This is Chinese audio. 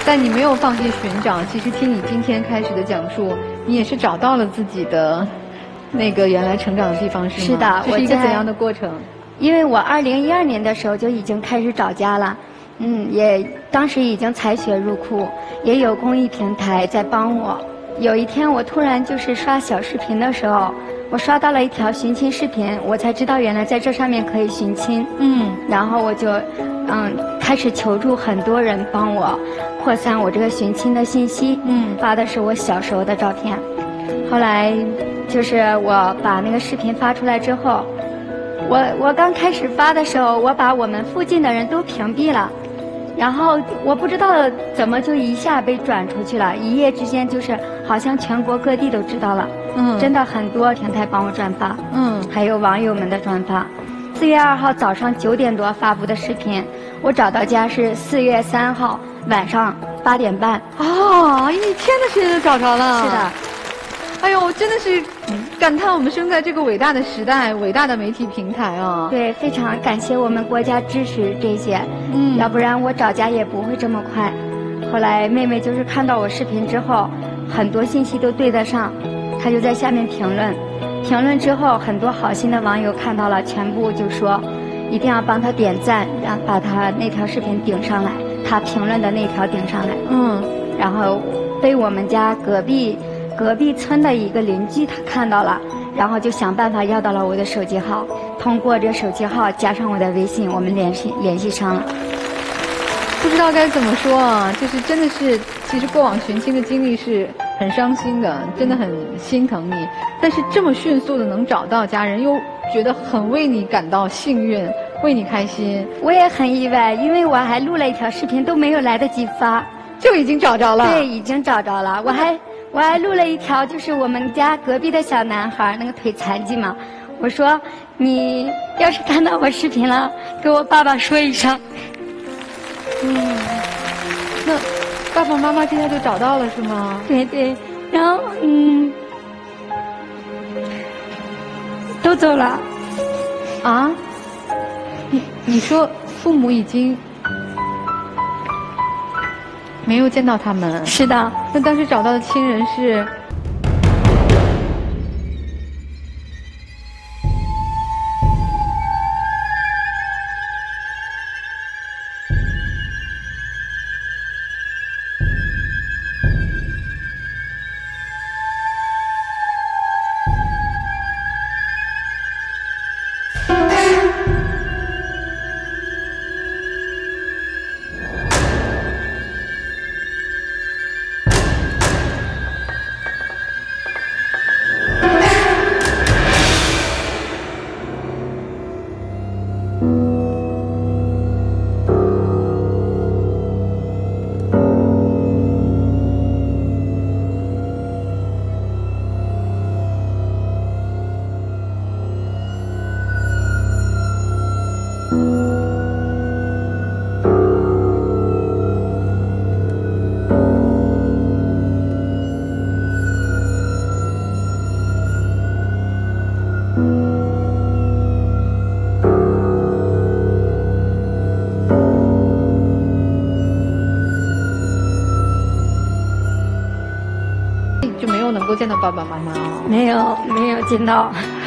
但你没有放弃寻找，其实听你今天开始的讲述，你也是找到了自己的那个原来成长的地方，是吗？ 是的， 这是一个怎样的过程？ 因为我2012年的时候就已经开始找家了，也当时已经才学入库，也有公益平台在帮我。有一天我突然就是刷小视频的时候，我刷到了一条寻亲视频，我才知道原来在这上面可以寻亲。然后我就开始求助很多人帮我扩散我这个寻亲的信息。发的是我小时候的照片。后来就是我把那个视频发出来之后，我刚开始发的时候，我把我们附近的人都屏蔽了。然后我不知道怎么就一下被转出去了，一夜之间就是好像全国各地都知道了。真的很多平台帮我转发，还有网友们的转发。4月2号早上9点多发布的视频，我找到家是4月3号晚上8点半。 哦，一天的时间就找着了。 是的。 哎呦，真的是感叹我们生在这个伟大的时代，伟大的媒体平台啊！ 对，非常感谢我们国家支持这些，要不然我找家也不会这么快。后来妹妹就是看到我视频之后，很多信息都对得上，她就在下面评论。评论之后，很多好心的网友看到了，全部就说一定要帮她点赞，把她那条视频顶上来，她评论的那条顶上来。然后被我们家隔壁村的一个邻居他看到了，然后就想办法要到了我的手机号，通过这手机号加上我的微信，我们联系上了。 不知道该怎么说啊，就是真的是，其实过往寻亲的经历是很伤心的，真的很心疼你。但是这么迅速的能找到家人，又觉得很为你感到幸运，为你开心。 我也很意外，因为我还录了一条视频，都没有来得及发， 就已经找着了。 对，已经找着了。我还录了一条，就是我们家隔壁的小男孩，那个腿残疾嘛。我说你要是看到我视频了，给我爸爸说一声。 那爸爸妈妈现在就找到了是吗？ 对对，然后都走了。 啊？你说父母已经没有见到他们？ 是的。 那当时找到的亲人是？ 就没有能够见到爸爸妈妈哦？ 没有见到。